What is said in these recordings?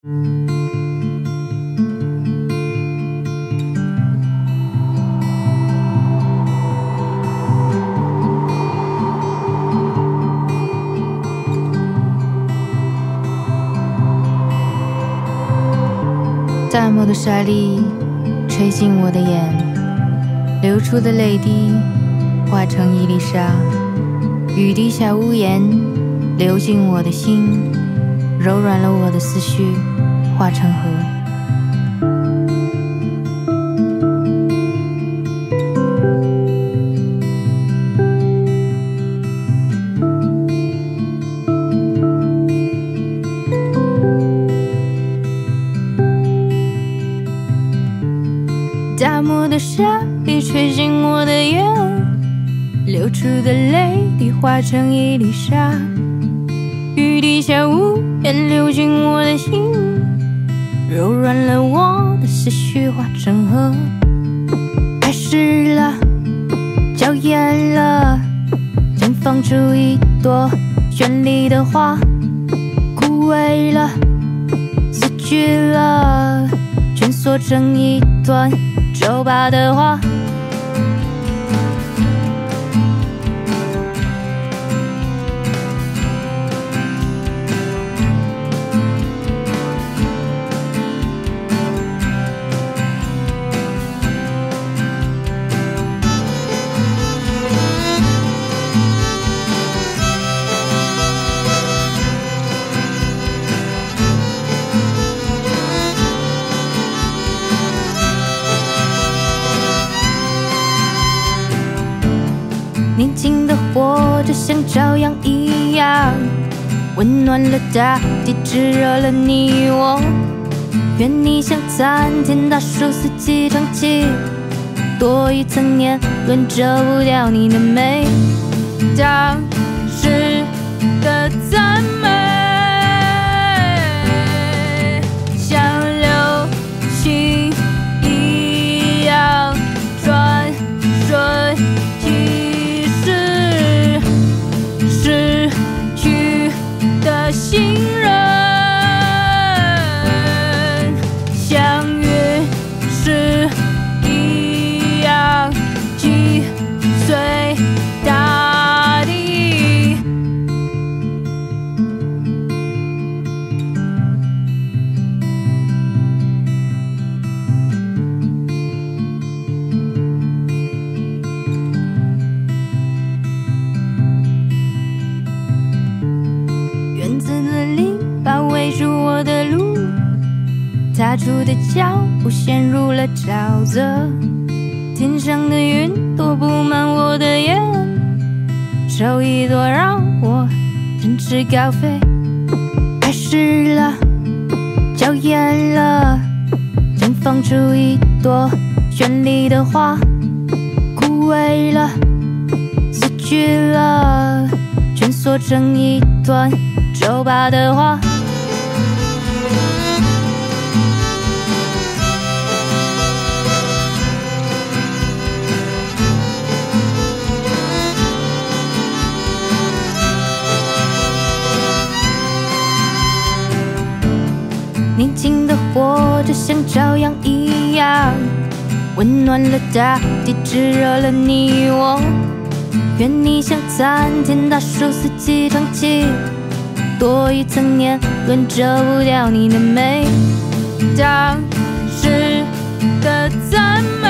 淡漠的沙粒吹进我的眼，流出的泪滴化成一粒沙，雨滴下屋檐，流进我的心，柔软了我的思绪，化成河。大漠的沙粒吹进我的眼，流出的泪滴化成一粒沙，雨滴下屋檐，流进我的心，柔软了我的思绪，化成河。开始了，娇艳了，绽放出一朵绚丽的花，枯萎了，死去了，蜷缩成一团皱巴的花。宁静的活着，像朝阳一样，温暖了大地，炙热了你我。愿你像参天大树，四季常青，多一层年轮遮不掉你的美。当时的赞美，像流星一样转瞬即逝，逝去的行人，像陨石一样击碎大地。院子的篱笆围住我的路，踏出的脚步陷入了沼泽，天上的云朵布满我的眼，抽一朵让我展翅高飞。开始了，娇艳了，绽放出一朵绚丽的花，枯萎了，死去了，蜷缩成一团皱巴的花。宁静的活着，像朝阳一样，温暖了大地，炙热了你我。愿你像参天大树，四季常青，多一层年轮遮不掉你的美。当时的赞美，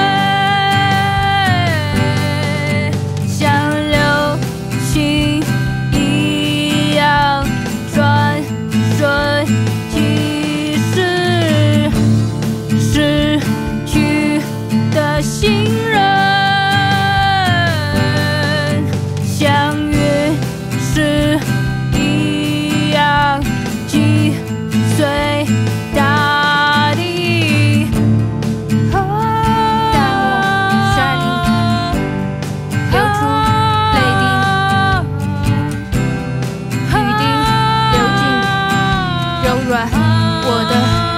像流星一样转瞬即逝，逝去的行人，像陨石一样击碎大地。大漠沙粒流出泪滴，雨滴流进柔软我的